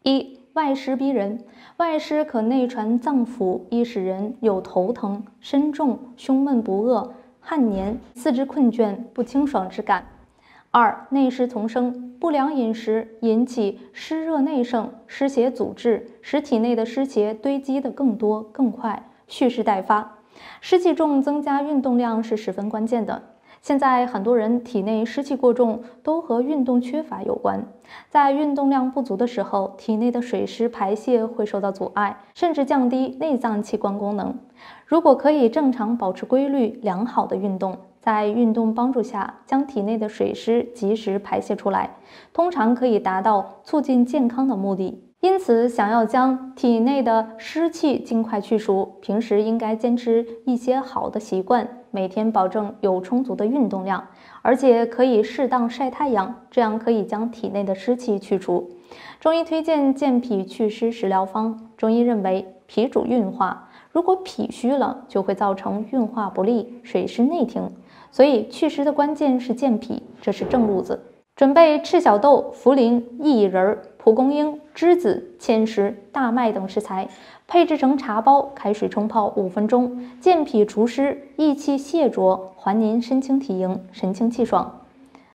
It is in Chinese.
一、外湿逼人，外湿可内传脏腑，易使人有头疼、身重、胸闷不遏、汗黏、四肢困倦、不清爽之感。二、内湿丛生，不良饮食引起湿热内盛，湿邪阻滞，使体内的湿邪堆积得更多更快，蓄势待发。湿气重，增加运动量是十分关键的。现在很多人体内湿气过重，都和运动缺乏有关。在运动量不足的时候，体内的水湿排泄会受到阻碍，甚至降低内脏器官功能。如果可以正常保持规律良好的运动，在运动帮助下将体内的水湿及时排泄出来，通常可以达到促进健康的目的。因此，想要将体内的湿气尽快去除，平时应该坚持一些好的习惯，每天保证有充足的运动量，而且可以适当晒太阳，这样可以将体内的湿气去除。中医推荐健脾祛湿食疗方。中医认为，脾主运化，如果脾虚了，就会造成运化不利，水湿内停。所以祛湿的关键是健脾，这是正路子。准备赤小豆、茯苓、薏仁、蒲公英、栀子、芡实、大麦等食材，配制成茶包，开水冲泡5分钟，健脾除湿，益气泄浊，还您身轻体盈，神清气爽。